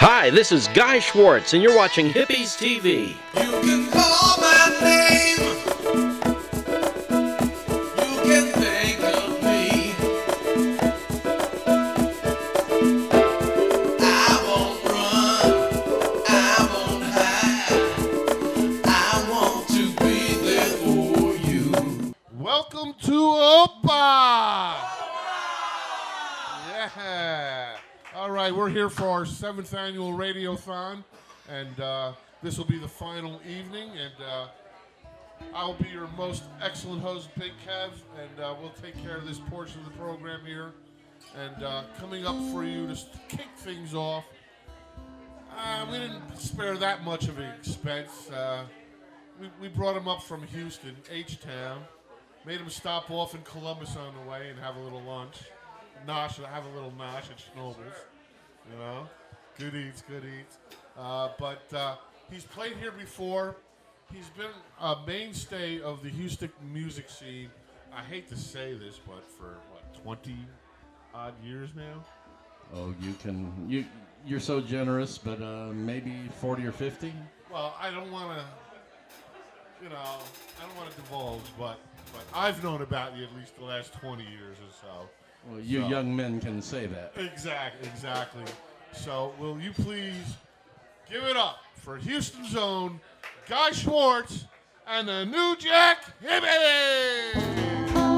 Hi, this is Guy Schwartz, and you're watching Hippies TV. You can call my name. You can think of me. I won't run. I won't hide. I want to be there for you. Welcome to Opa! Yeah. All right, we're here for our 7th annual Radiothon, and this will be the final evening, and I will be your most excellent host, Big Kev, and we'll take care of this portion of the program here. And coming up for you to kick things off, we didn't spare that much of an expense. We brought him up from Houston, H-Town, made him stop off in Columbus on the way and have a little lunch. Have a little nosh at Schnobel's, you know, good eats. But he's played here before. He's been a mainstay of the Houston music scene. I hate to say this, but for what, 20 odd years now? Oh, you're so generous, but maybe 40 or 50? Well, I don't want to, divulge, but I've known about you at least the last 20 years or so. Well, you young men can say that. Exactly. So, will you please give it up for Houston's own Guy Schwartz and the New Jack Hippies!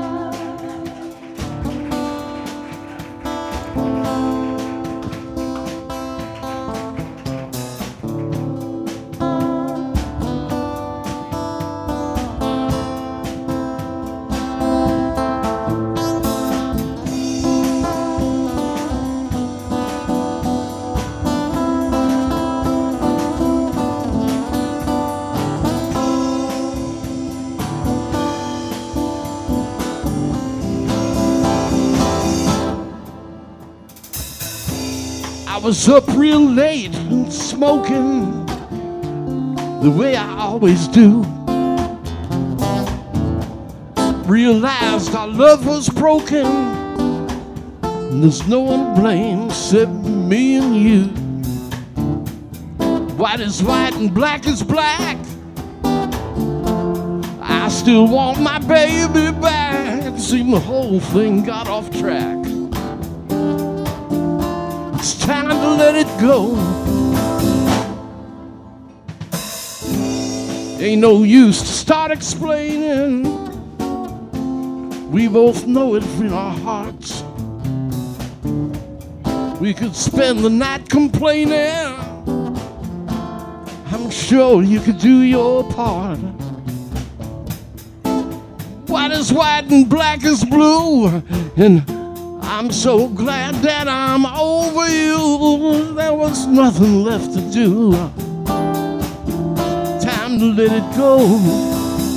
I was up real late and smoking the way I always do. Realized our love was broken, and there's no one to blame except me and you. White is white and black is black. I still want my baby back. It seemed the whole thing got off track. It's time to let it go. Ain't no use to start explaining. We both know it in our hearts. We could spend the night complaining. I'm sure you could do your part. White is white and black is blue, and I'm so glad that I'm over you. There was nothing left to do. Time to let it go.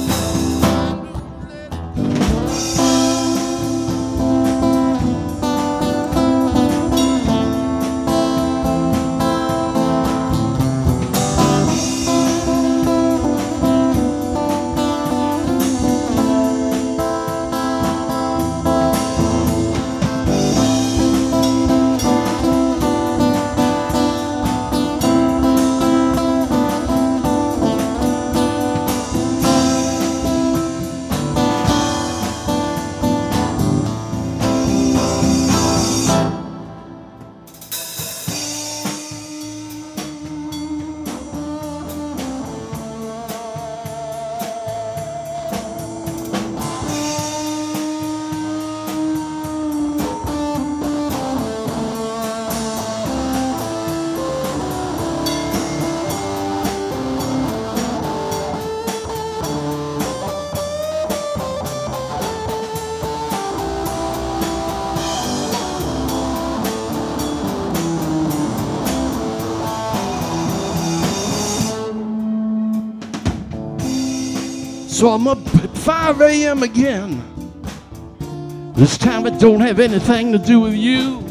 So I'm up at 5 a.m. again. This time it don't have anything to do with you.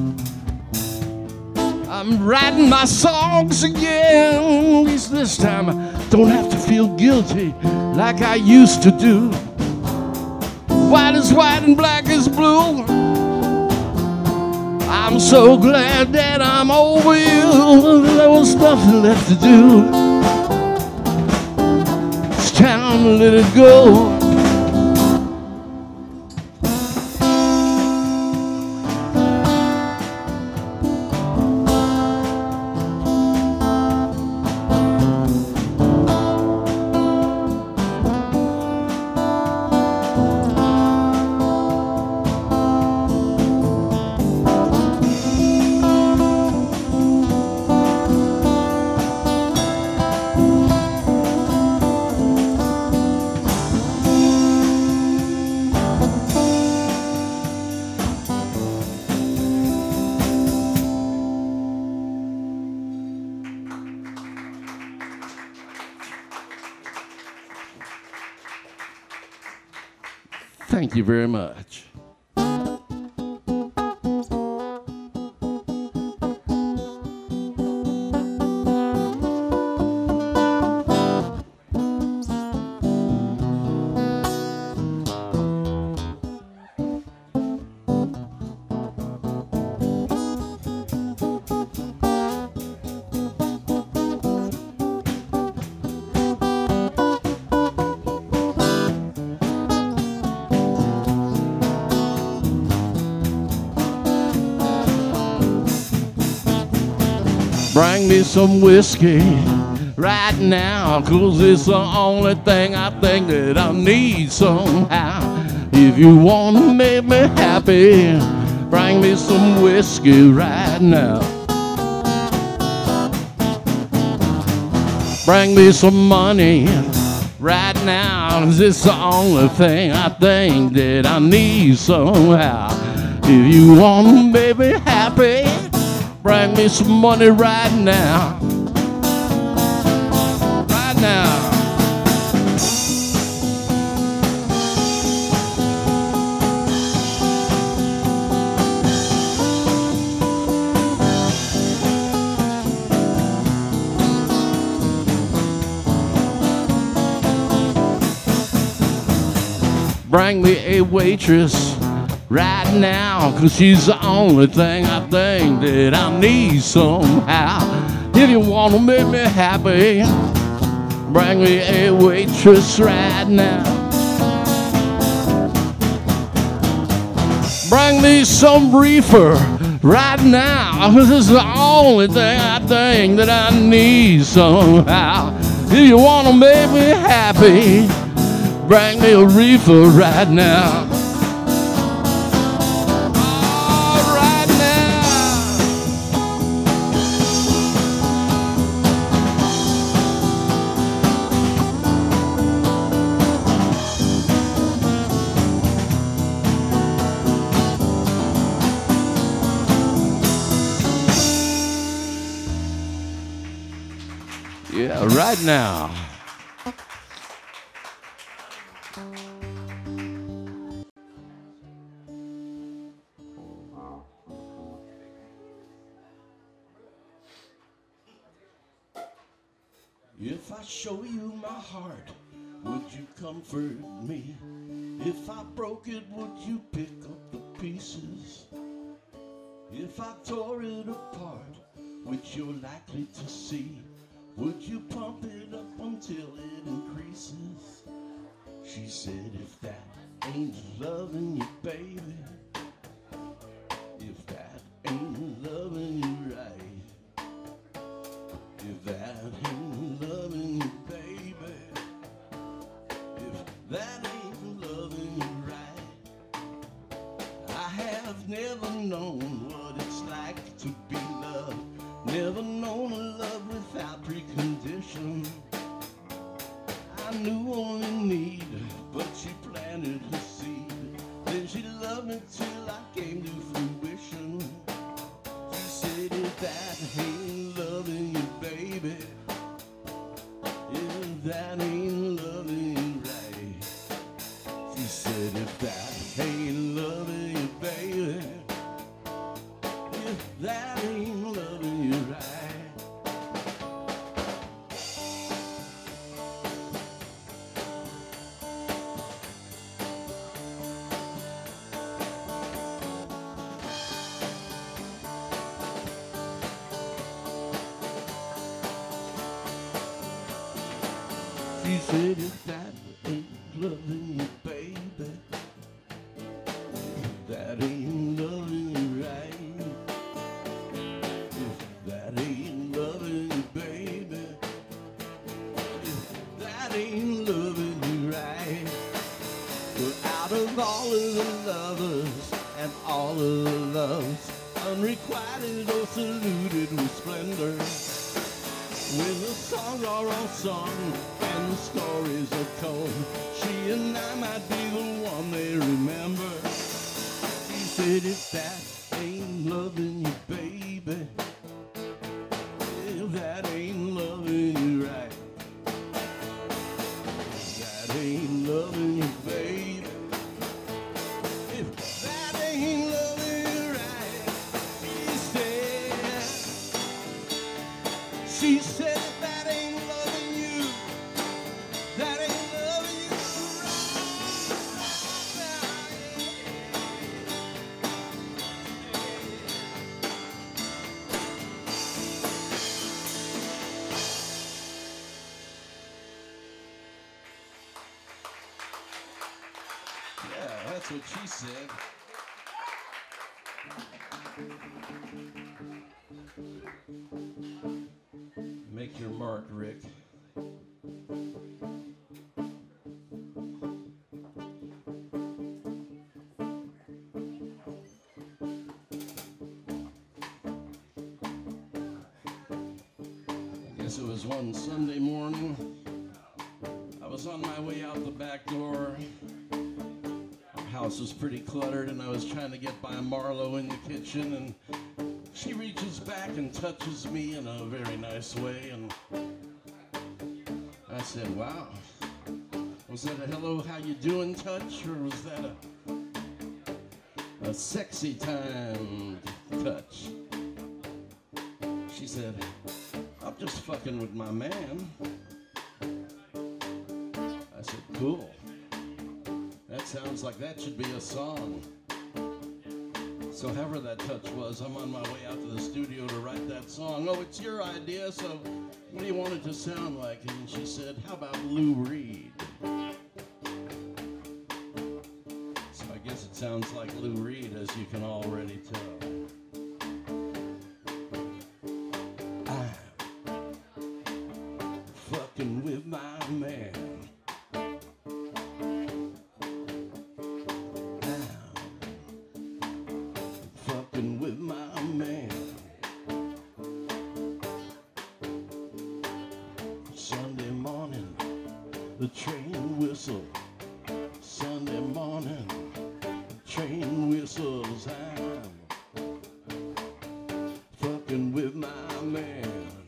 I'm writing my songs again. At least this time I don't have to feel guilty like I used to do. White is white and black is blue. I'm I'm so glad that I'm over you. There was nothing left to do. It's time to let it go. Thank you very much. Bring me some whiskey right now, 'cause it's the only thing I think that I need somehow. If you want to make me happy, bring me some whiskey right now. Bring me some money right now, 'cause it's the only thing I think that I need somehow. If you want to make me happy, bring me some money right now. Right now. Bring me a waitress right now, 'cause she's the only thing I think that I need somehow. If you want to make me happy, bring me a waitress right now. Bring me some reefer right now, 'cause it's the only thing I think that I need somehow. If you want to make me happy, bring me a reefer right now. Yeah, right now. If I show you my heart, would you comfort me? If I broke it, would you pick up the pieces? If I tore it apart, which you're likely to see, would you pump it up until it increases? She said, if that ain't loving you, baby, if that ain't loving you right, if that ain't loving you, baby, if that ain't loving you right, I have never known what it's like to be loved, never known a love without precondition. I knew only need, but she planted her seed. Then she loved me till I came to fruition. She said, if that ain't loving you, baby, if that ain't loving you right. She said, if that ain't loving you, baby, if that ain't loving you right. She said, if that ain't loving you, baby, that ain't loving you right. If that ain't loving you, baby, if that ain't loving you right. But out of all of the lovers and all of the loves, unrequited or saluted with splendor, when the songs are all sung and the stories are told, she and I might be the one they remember. She said, if that ain't loving you, baby, if that ain't loving you right, if that ain't loving you, baby, if that ain't loving you right, she said, if that ain't loving you, that ain't loving you right. Yeah, that's what she said. Make your mark, Rick. I guess it was one Sunday morning. I was on my way out the back door. Our house was pretty cluttered, and I was trying to get by Marlo in the kitchen, and she reaches back and touches me in a very nice way, and I said, wow, was that a hello, how you doing touch, or was that a sexy time touch? She said, I'm just fucking with my man. I said, cool. That sounds like that should be a song. So however that touch was, I'm on my way out to the studio to write that song. Oh, it's your idea, so what do you want it to sound like? And she said, how about Lou Reed? So I guess it sounds like Lou Reed, as you can already tell. I'm fucking with my man. With my man. Sunday morning, the train whistle. Sunday morning, the train whistles. I'm fucking with my man.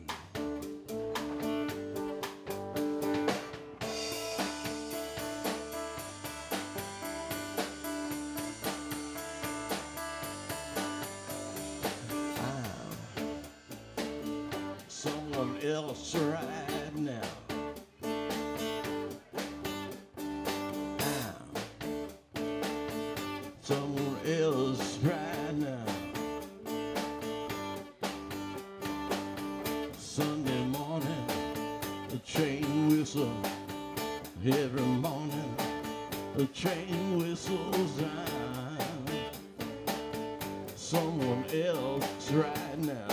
Someone else right now. Someone else right now. Sunday morning, the train whistle. Every morning, the train whistles out. Someone else right now.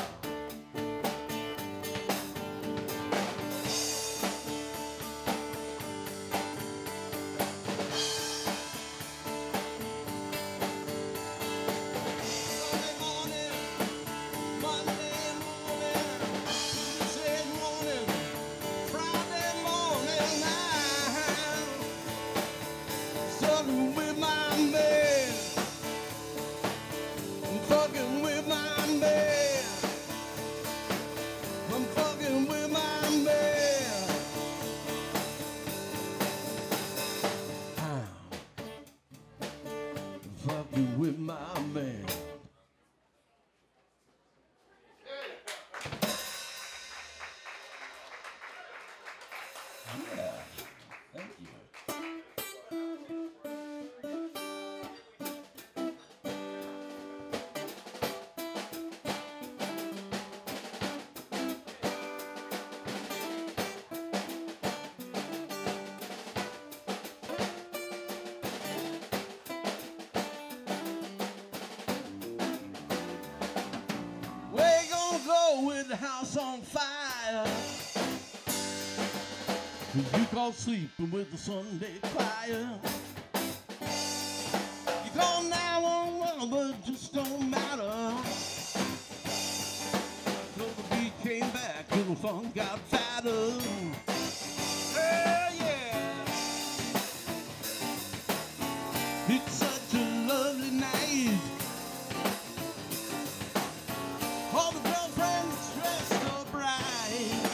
With my man. Yeah, thank you. house on fire. 'Cause you call sleeping with the Sunday choir. You call 911, but it just don't matter. So the beat came back and the funk got fatter. Yeah. It's such a lovely night. All the girlfriends dressed up right.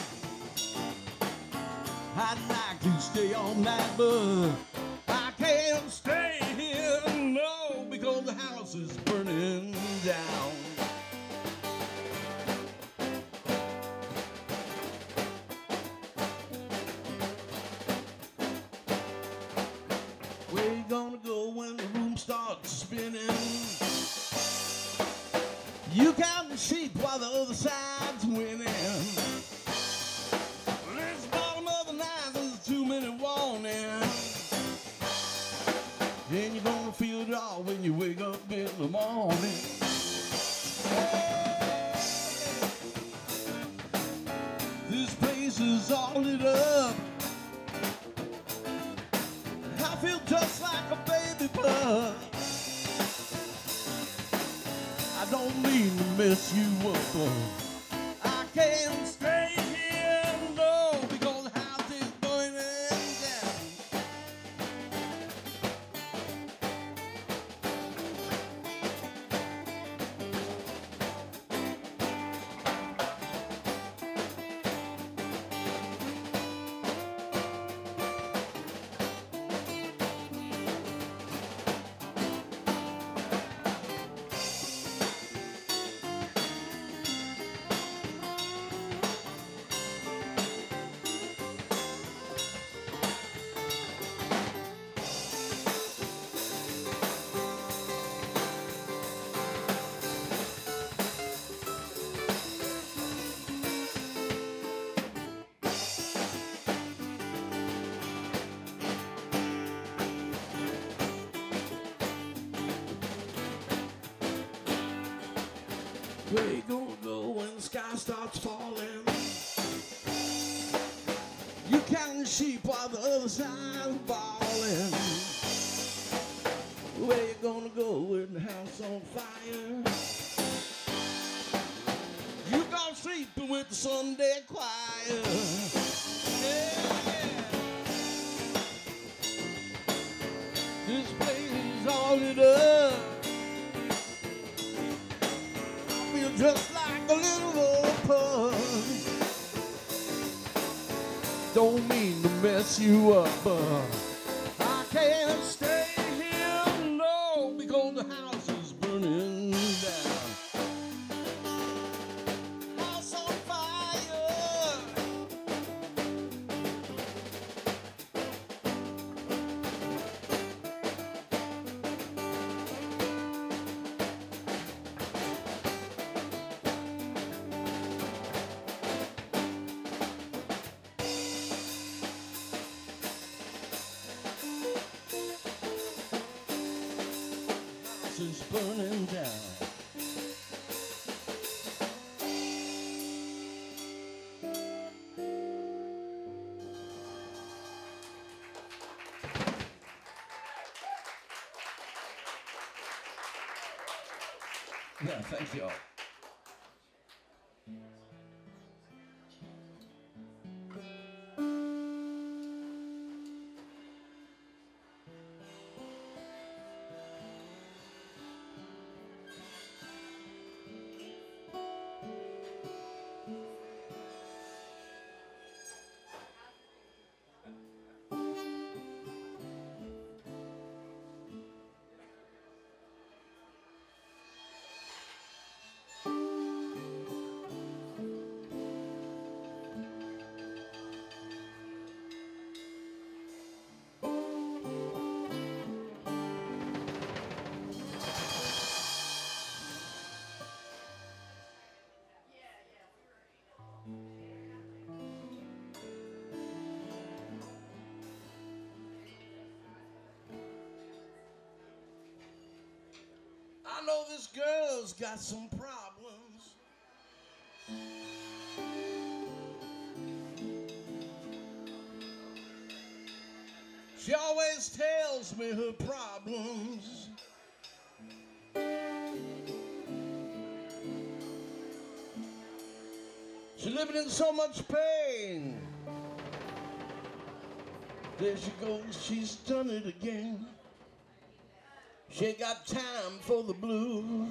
I'd like to stay all night, but I can't stay here, no, because the house is burning down. Where you gonna go when the room starts spinning? You count the sheep while the other side's winning. This bottom of the ninth is a 2-minute warning. And you're gonna feel it all when you wake up in the morning. Hey, this place is all lit up. I feel just like a baby pup. I don't mean to mess you up. I can't stay here, no, because the house is burning down. Where you gonna go when the sky starts falling? You count the sheep while the other side's bawling. Where you gonna go with the house on fire? You gonna sleep with the Sunday choir. Yeah. This place is all lit up. Just like a little old pug. Don't mean to mess you up, but I can't stay here, no, because the house is burning down. House on fire. Is burning down. Yeah, thank you all. I know this girl's got some problems. always tells me her problems. She's living in so much pain. There she goes, she's done it again. She ain't got time for the blues.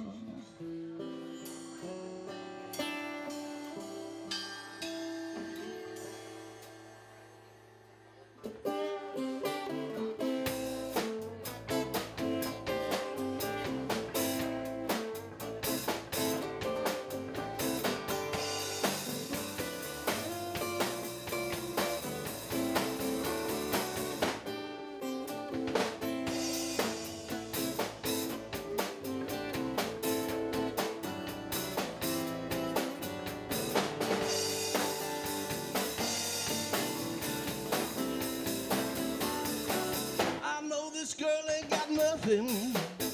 This girl ain't got nothing.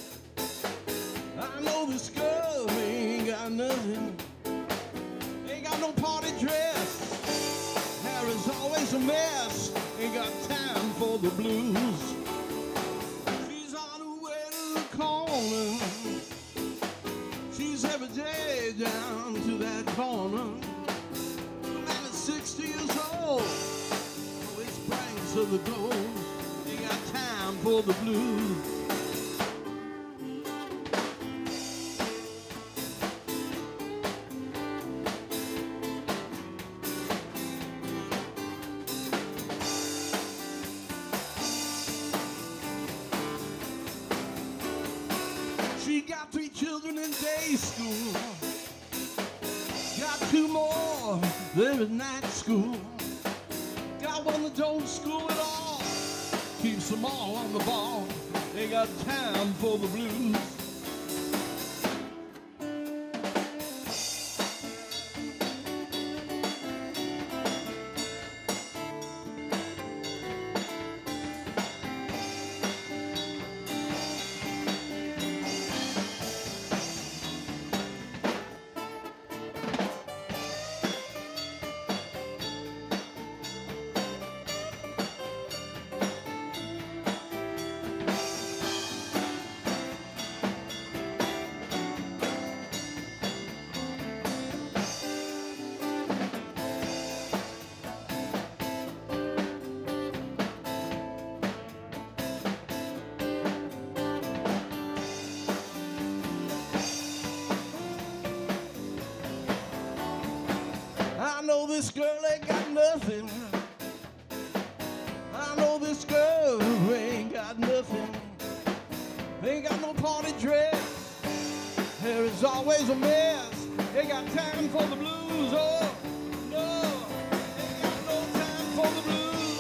I know this girl ain't got nothing. Ain't got no party dress. Hair is always a mess. Ain't got time for the blues. She's on her way to the corner. She's every day down to that corner. The man is 60 years old. Always brings to the goal. For the blues. She got 3 children in day school. Got 2 more, they're in night school. Got one that don't school at all. Keeps them all on the ball. They got time for the blues. I know this girl ain't got nothing. I know this girl ain't got nothing. Ain't got no party dress. Hair is always a mess. Ain't got time for the blues. Oh, no. Ain't got no time for the blues.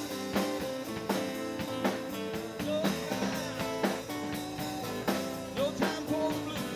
No time. No time for the blues.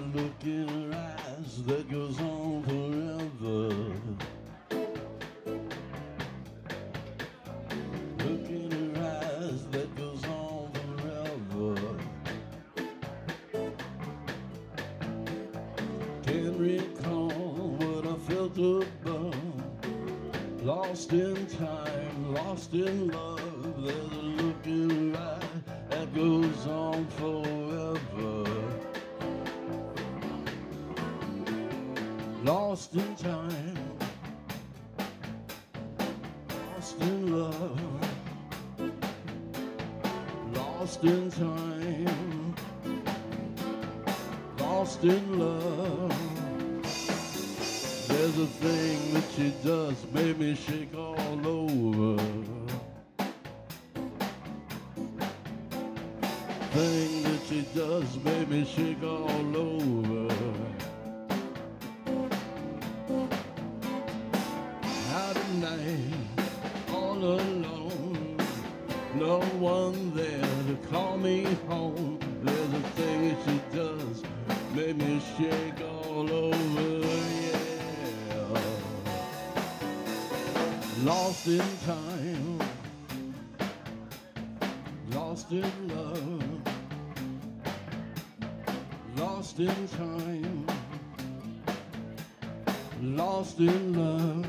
look in her eyes that goes on forever. Look in her eyes that goes on forever. Can't recall what I felt above. Lost in time, lost in love. There's a look in her eye that goes on forever. Lost in time, lost in love. Lost in time, lost in love. There's a thing that she does, made me shake all over. Thing that she does, made me shake all over. Out at night, all alone, no one there to call me home. There's a thing that she does, made me shake all over, yeah. Lost in time, lost in love, lost in time, lost in love.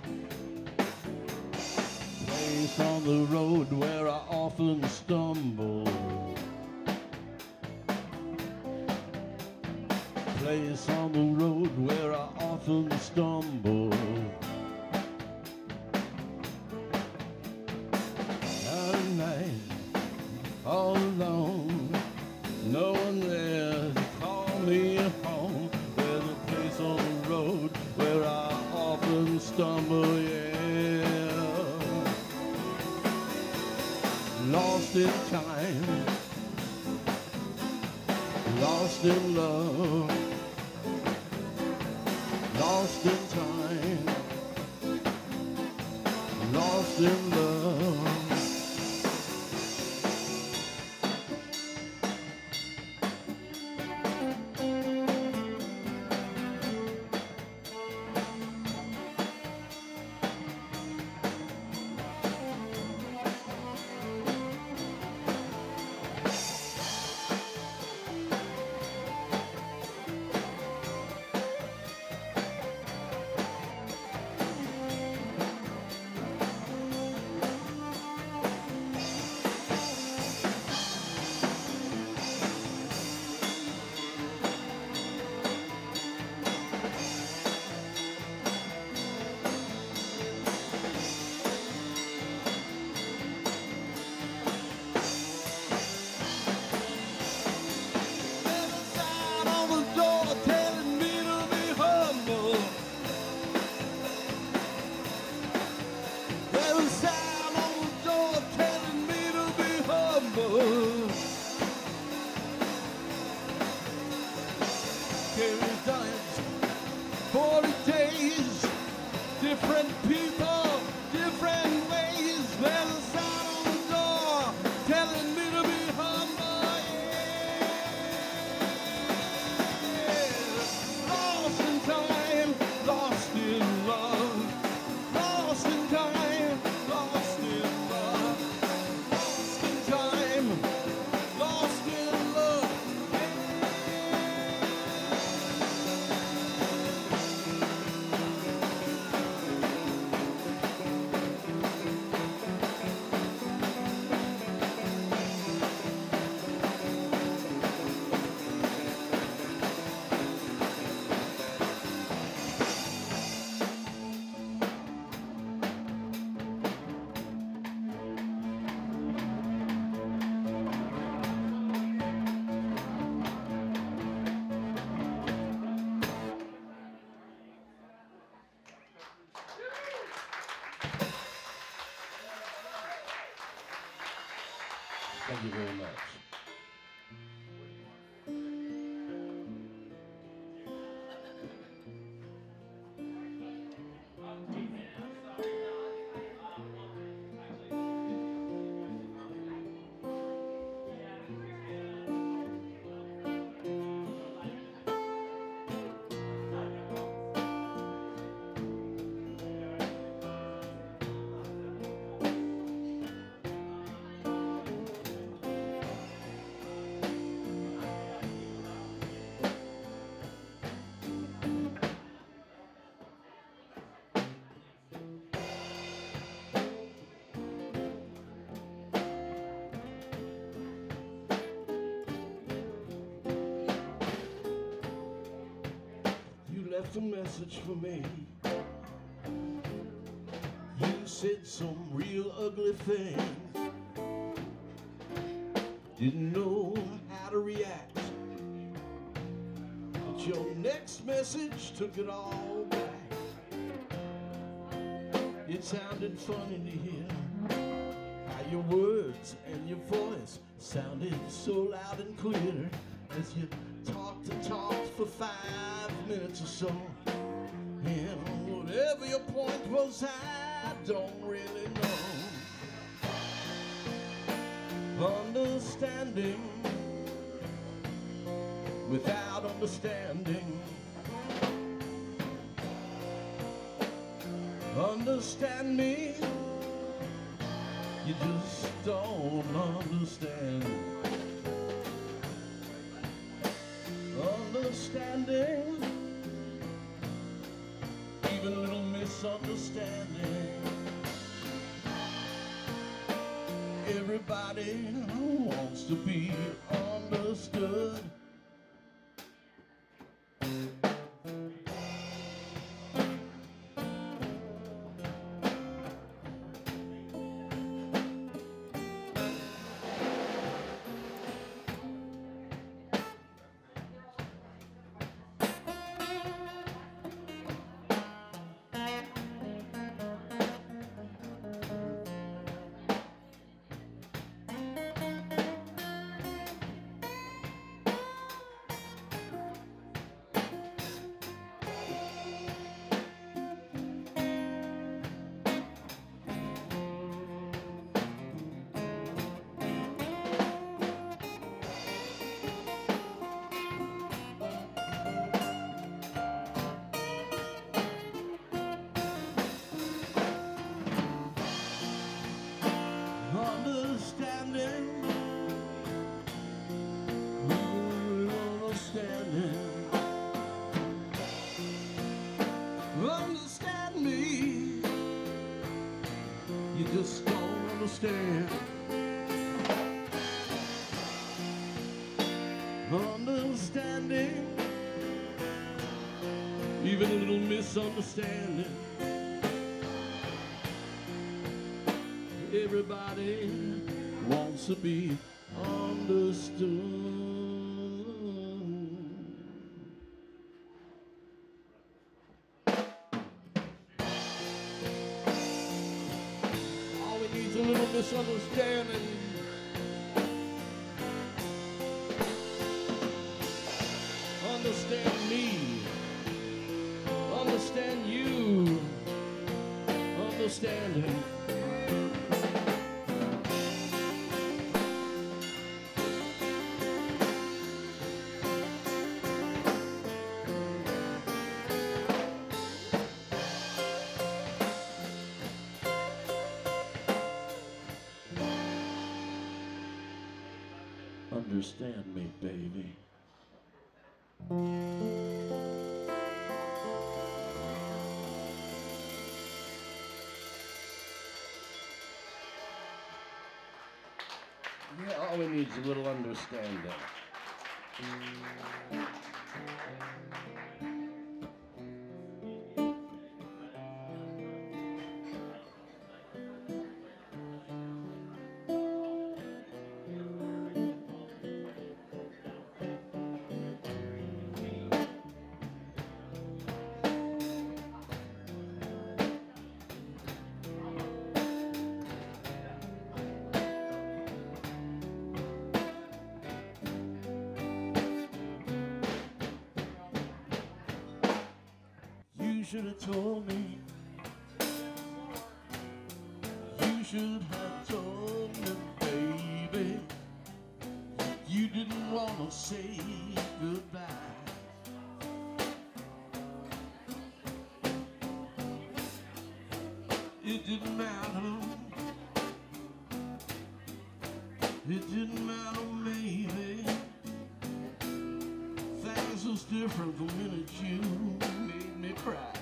Place on the road where I often stumble. Place on the road where I often stumble. At night, all alone, no one there to call me home. There's a place on the road where I often stumble, yeah. Lost in time, lost in love, lost in time, lost in love. Thank you very much. left a message for me. You said some real ugly things. Didn't know how to react. But your next message took it all back. It sounded funny to hear how your words and your voice sounded so loud and clear as you talked and talked for 5 minutes or so. And whatever your point was, I don't really know. Understanding without understanding. Understand me, you just don't understand. Understanding, even a little misunderstanding. Everybody wants to be understood. Understand me, you just don't understand. Understanding, even a little misunderstanding. Everybody wants to be understood. All we need is a little misunderstanding. Understand me, understand you, understanding. Understand me, baby. Yeah, all we need is a little understanding. You should have told me. You should have told me, baby. You didn't want to say goodbye. It didn't matter. It didn't matter, maybe. Things was different the minute you made me cry.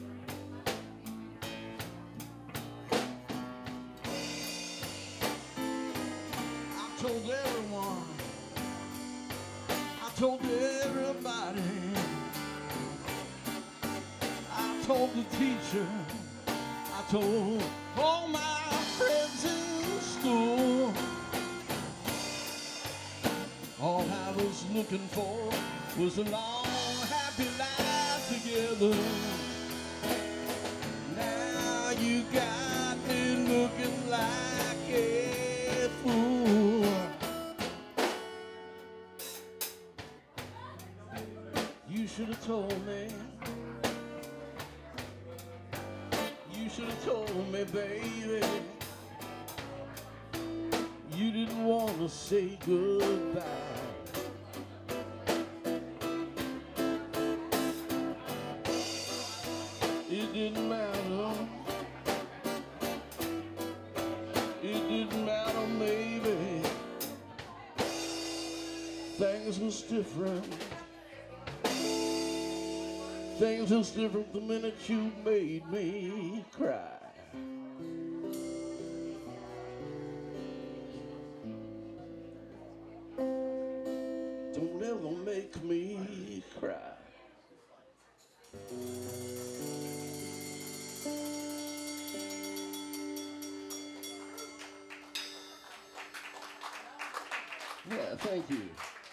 I told everyone, I told everybody, told the teacher, I told all my friends in school, all I was looking for was a long, happy life together. Now you got me looking like a fool. You should have told me. You should have told me, baby. You didn't want to say goodbye. It didn't matter. It didn't matter, maybe. Things was different. Things was different the minute you made me cry. Don't ever make me cry. Yeah, thank you.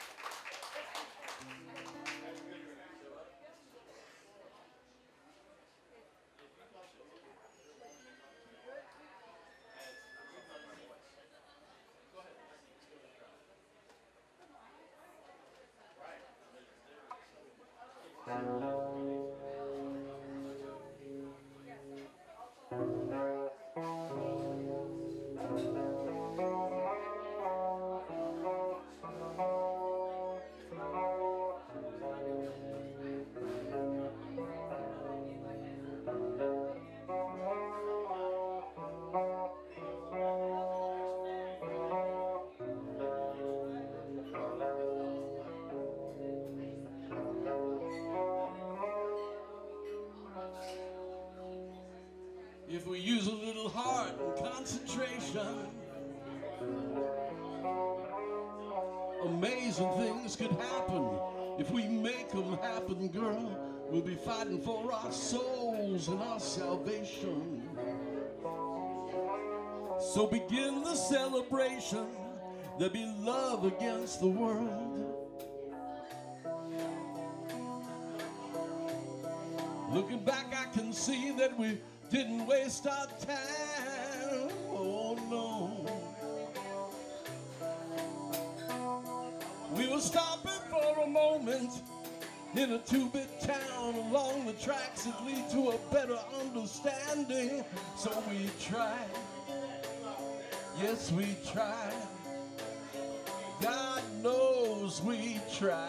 If we use a little heart and concentration, amazing things could happen. If we make them happen, girl, we'll be fighting for our souls and our salvation. So begin the celebration. There'll be love against the world. Looking back, I can see that we didn't waste our time, oh no. We were stopping for a moment in a two-bit town along the tracks that lead to a better understanding. So we tried, yes we tried, God knows we tried.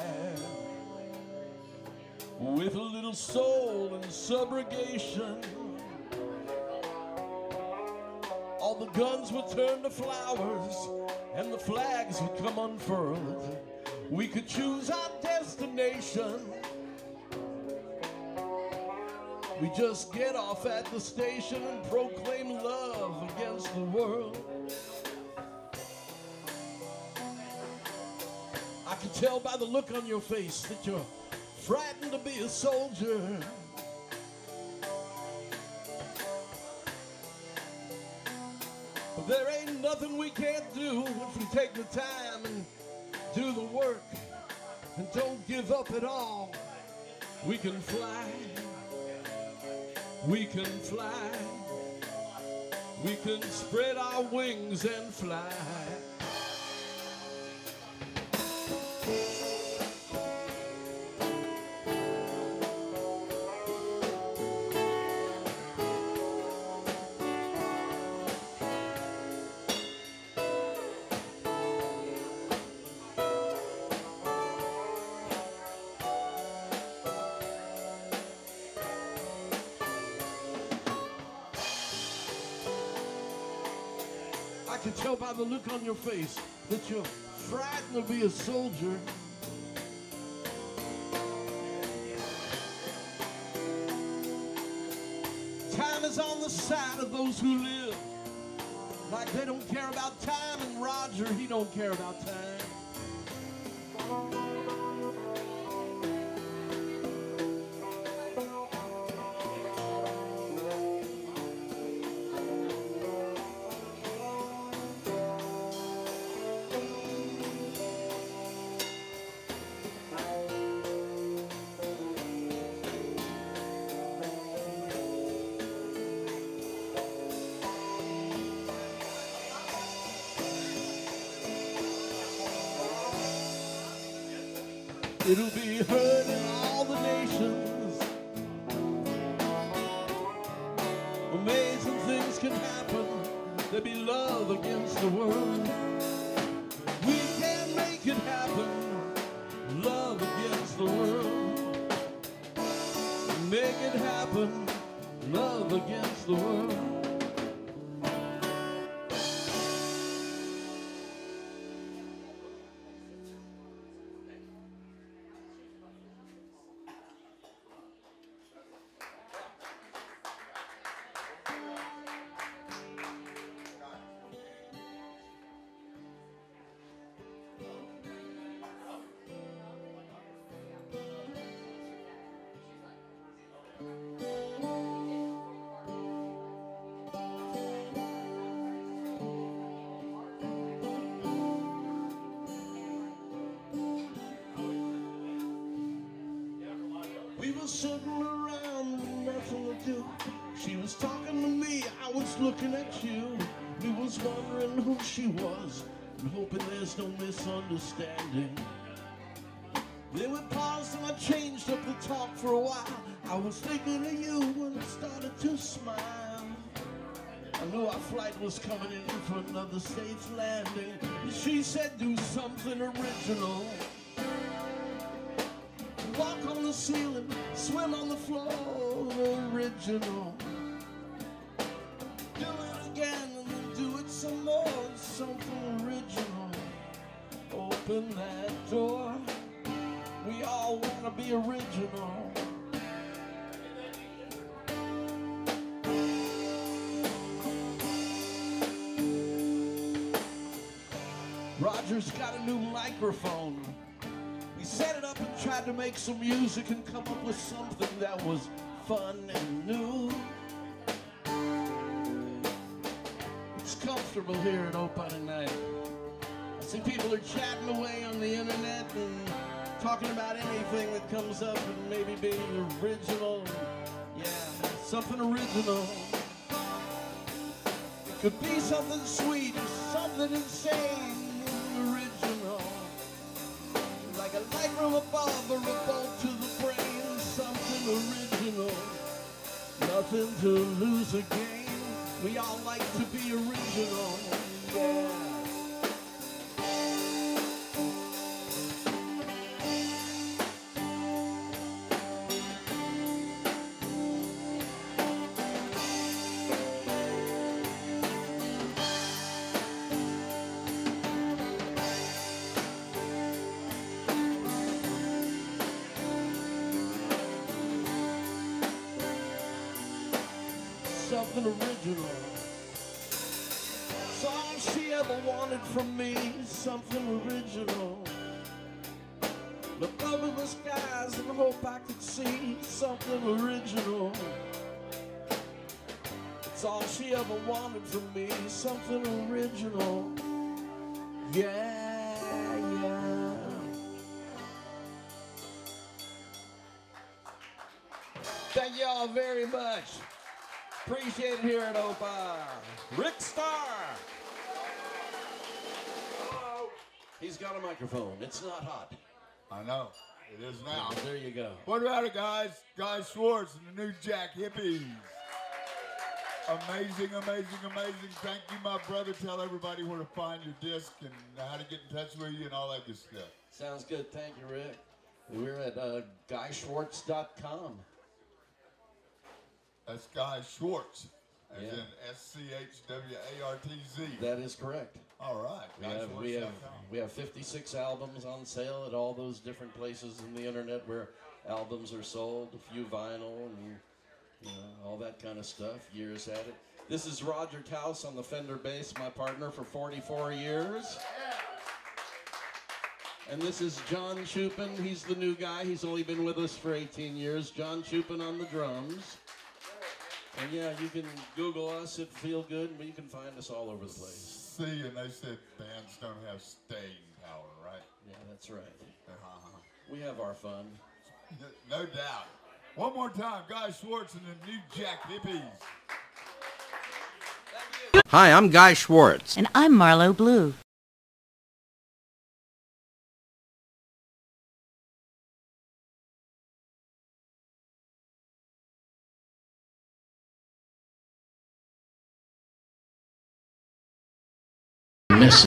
With a little soul and subrogation, all the guns would turn to flowers and the flags would come unfurled. We could choose our destination. We just get off at the station and proclaim love against the world. I can tell by the look on your face that you're frightened to be a soldier. But there ain't nothing we can't do if we take the time and do the work and don't give up at all. We can fly. We can fly. We can spread our wings and fly. I can tell by the look on your face that you're frightened to be a soldier. Time is on the side of those who live. Like they don't care about time, and Roger, he don't care about time. It'll be heard in all the nations. Amazing things can happen. There'll be love against the world. We can make it happen. Love against the world. Make it happen. Love against the world. We were sitting around with nothing to do. She was talking to me, I was looking at you. We was wondering who she was and hoping there's no misunderstanding. Then we paused and I changed up the talk for a while. I was thinking of you when I started to smile. I knew our flight was coming in for another safe landing. She said do something original. Walk on the ceiling, swim on the floor, original. Do it again and then do it some more, something original. Open that door, we all wanna be original. Roger's got a new microphone. We set it up and tried to make some music and come up with something that was fun and new. It's comfortable here at Opie tonight. I see people are chatting away on the internet and talking about anything that comes up and maybe being original. Yeah, something original. It could be something sweet or something insane. Original. Like a light from above or a bolt to the brain, something original. Nothing to lose again. We all like to be original. Yeah. Something original. It's all she ever wanted from me, something original. Look up in the skies and hope I could see something original. It's all she ever wanted from me, something original. Yeah, yeah. Thank you all very much. Appreciate it here at Opie. Rick Starr. Hello. He's got a microphone. It's not hot. I know. It is now. There you go. What about it, guys? Guy Schwartz and the New Jack Hippies. Amazing, amazing, amazing. Thank you, my brother. Tell everybody where to find your disc and how to get in touch with you and all that good stuff. Sounds good. Thank you, Rick. We're at GuySchwartz.com. That's Guy Schwartz, as in SCHWARTZ. That is correct. All right. We have 56 albums on sale at all those different places in the internet where albums are sold, a few vinyl and all that kind of stuff. Years at it. This is Roger Taus on the Fender bass, my partner for 44 years. And this is John Chupin. He's the new guy. He's only been with us for 18 years. John Chupin on the drums. And yeah, you can Google us at Feel Good, and you can find us all over the place. See, and they said bands don't have staying power, right? Yeah, that's right. We have our fun. No doubt. One more time, Guy Schwartz and the New Jack Hippies. Hi, I'm Guy Schwartz. And I'm Marlo Blue.